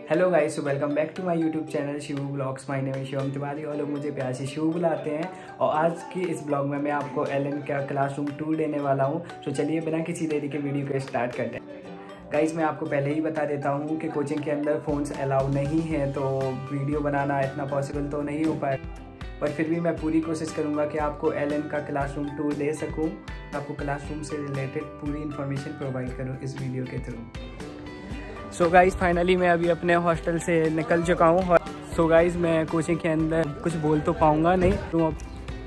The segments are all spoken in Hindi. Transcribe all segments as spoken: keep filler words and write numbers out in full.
Hello guys, welcome back to my YouTube channel Shivu vlogs. My name is Shivam Tiwari और लोग मुझे प्यार से शिवू बुलाते हैं। और आज की इस ब्लॉग में मैं आपको एलन का क्लासरूम टूर देने वाला हूं। तो चलिए बिना किसी देरी के वीडियो को स्टार्ट करते हैं। गाइस, मैं आपको पहले ही बता देता हूं कि कोचिंग के अंदर फ़ोन्स अलाउ नहीं है, तो वीडियो बनाना इतना पॉसिबल तो नहीं हो पाए, पर फिर भी मैं पूरी कोशिश करूँगा कि आपको एलन का क्लासरूम टूर दे सकूँ, आपको क्लासरूम से रिलेटेड पूरी इन्फॉर्मेशन प्रोवाइड करूँ इस वीडियो के थ्रू। सो गाइज़, फाइनली मैं अभी अपने हॉस्टल से निकल चुका हूँ। सो गाइज़, मैं कोचिंग के अंदर कुछ बोल तो पाऊँगा नहीं, तो अब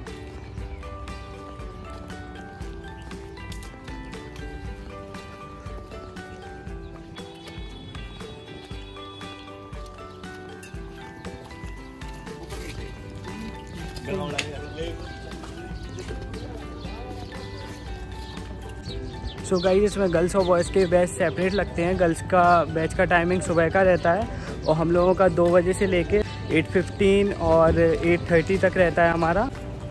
सो गाइस, इसमें गर्ल्स और बॉयज़ के बैच सेपरेट लगते हैं। गर्ल्स का बैच का टाइमिंग सुबह का रहता है और हम लोगों का दो बजे से लेके आठ पंद्रह और आठ तीस तक रहता है हमारा।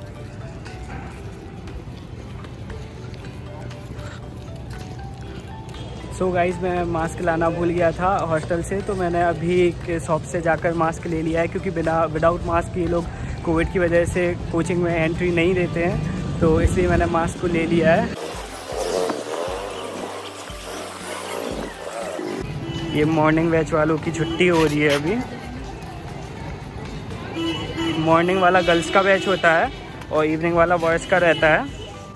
सो so गाइस, मैं मास्क लाना भूल गया था हॉस्टल से, तो मैंने अभी एक शॉप से जाकर मास्क ले लिया है, क्योंकि बिना विदाउट मास्क ये लोग कोविड की वजह से कोचिंग में एंट्री नहीं देते हैं, तो इसलिए मैंने मास्क को ले लिया है। ये मॉर्निंग बैच वालों की छुट्टी हो रही है अभी। मॉर्निंग वाला गर्ल्स का बैच होता है और इवनिंग वाला बॉयज़ का रहता है।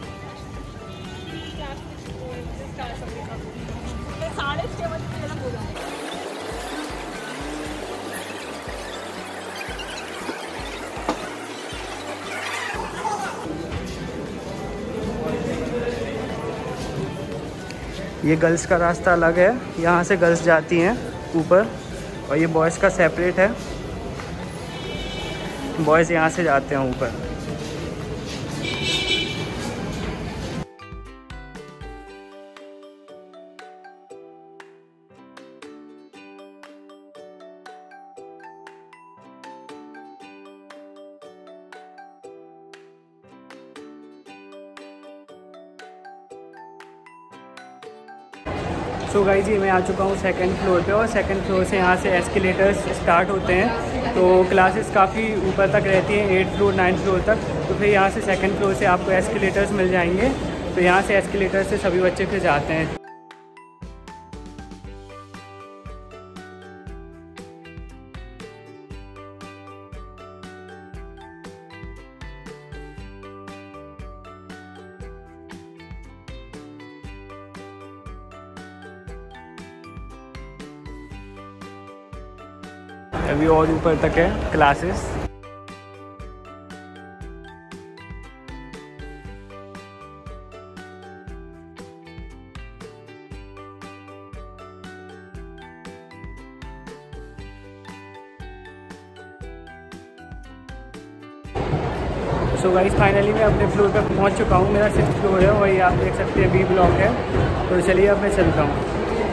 ये गर्ल्स का रास्ता अलग है, यहाँ से गर्ल्स जाती हैं ऊपर, और ये बॉयज़ का सेपरेट है। बॉयज़ यहाँ से जाते हैं ऊपर। सो गाइस, ये मैं आ चुका हूँ सेकंड फ्लोर पे, और सेकंड फ्लोर से यहाँ से एस्केलेटर्स स्टार्ट होते हैं। तो क्लासेस काफ़ी ऊपर तक रहती हैं, एट फ्लोर नाइन फ्लोर तक। तो फिर यहाँ से सेकंड फ्लोर से आपको एस्केलेटर्स मिल जाएंगे। तो यहाँ से एस्केलेटर से सभी बच्चे फिर जाते हैं। अभी और ऊपर तक है क्लासेस। सो गाइस, फाइनली मैं अपने फ्लोर पर पहुंच चुका हूं। मेरा सिक्स्थ फ्लोर है और ये आप देख सकते हैं बी ब्लॉक है। तो चलिए अब मैं चलता हूं।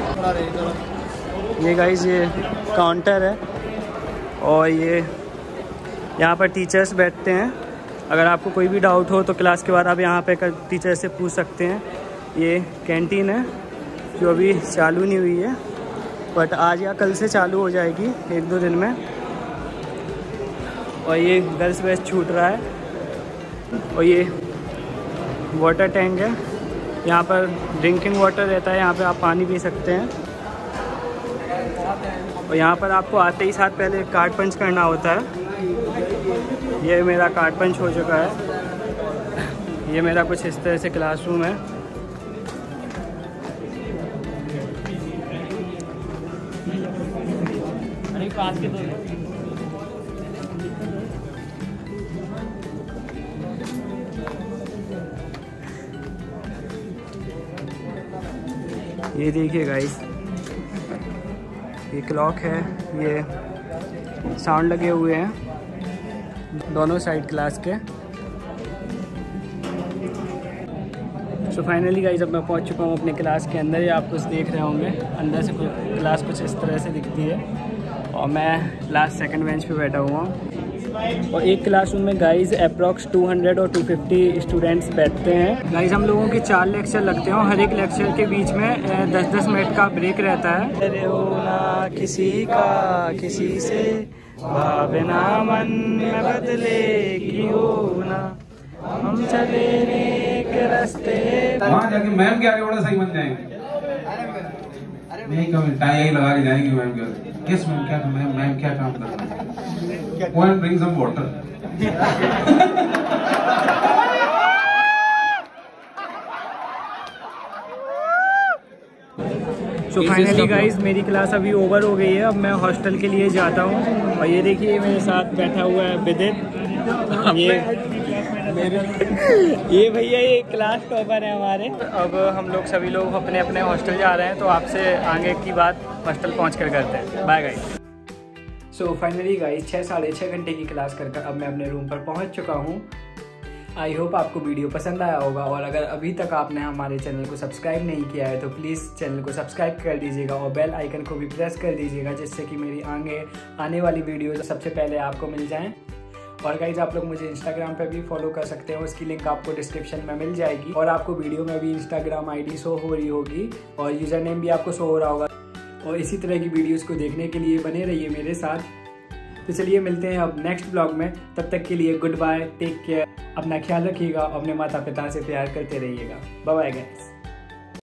ये गाइस, ये काउंटर है और ये यहाँ पर टीचर्स बैठते हैं। अगर आपको कोई भी डाउट हो तो क्लास के बाद आप यहाँ पे टीचर से पूछ सकते हैं। ये कैंटीन है जो अभी चालू नहीं हुई है, बट आज या कल से चालू हो जाएगी, एक दो दिन में। और ये गर्ल्स बैच छूट रहा है। और ये वाटर टैंक है, यहाँ पर ड्रिंकिंग वाटर रहता है, यहाँ पे आप पानी पी सकते हैं। और यहाँ पर आपको आते ही साथ पहले कार्ड पंच करना होता है। ये मेरा कार्ड पंच हो चुका है। ये मेरा कुछ इस तरह से क्लासरूम है। अरे पास के दो। ये देखिए गाइस, ये क्लॉक है, ये साउंड लगे हुए हैं दोनों साइड क्लास के। सो फाइनली गाइस, अब मैं पहुंच चुका हूं अपने क्लास के अंदर। ये आप कुछ देख रहे होंगे, अंदर से क्लास कुछ इस तरह से दिखती है। और मैं लास्ट सेकंड बेंच पे बैठा हुआ हूँ। और एक क्लासरूम में गाइज अप्रॉक्स दो सौ और दो सौ पचास स्टूडेंट्स बैठते हैं। गाइज हम लोगों के चार लेक्चर लगते हैं और हर एक लेक्चर के बीच में दस दस मिनट का ब्रेक रहता है। अरे हो ना किसी का किसी से भावना मन में बदले की हो ना, हम चले एक रास्ते। वहाँ जाके मैम के आगे बड़ा सही बन जाएंगे। नहीं कभी टाई यही लगा के जाएंगे मैम के। किस मैम क्या मैम मैम क्या काम कर रहे हैं? One bring some water. So finally guys मेरी क्लास अभी ओवर हो गई है। अब मैं हॉस्टल के लिए जाता हूँ और ये देखिए मेरे साथ बैठा हुआ है विदित। ये ये भैया ये क्लास टॉपर है हमारे। अब हम लोग सभी लोग अपने अपने हॉस्टल जा रहे हैं, तो आपसे आगे की बात हॉस्टल पहुँच कर करते हैं। Bye guys. So finally guys छः साढ़े छः घंटे की क्लास कर कर अब मैं अपने रूम पर पहुँच चुका हूँ। आई होप आपको वीडियो पसंद आया होगा, और अगर अभी तक आपने हमारे चैनल को सब्सक्राइब नहीं किया है तो प्लीज़ चैनल को सब्सक्राइब कर दीजिएगा और बेल आइकन को भी प्रेस कर दीजिएगा, जिससे कि मेरी आगे आने वाली वीडियो सबसे पहले आपको मिल जाएं। और गाइज आप लोग मुझे इंस्टाग्राम पे भी फॉलो कर सकते हो, उसकी लिंक आपको डिस्क्रिप्शन में मिल जाएगी। और आपको वीडियो में भी इंस्टाग्राम आईडी शो हो रही होगी और यूज़र नेम भी आपको शो हो रहा होगा। और इसी तरह की वीडियोज़ को देखने के लिए बने रहिए मेरे साथ। तो चलिए मिलते हैं अब नेक्स्ट ब्लॉग में। तब तक के लिए गुड बाय, टेक केयर, अपना ख्याल रखिएगा और अपने माता पिता से प्यार करते रहिएगा। Bye bye guys.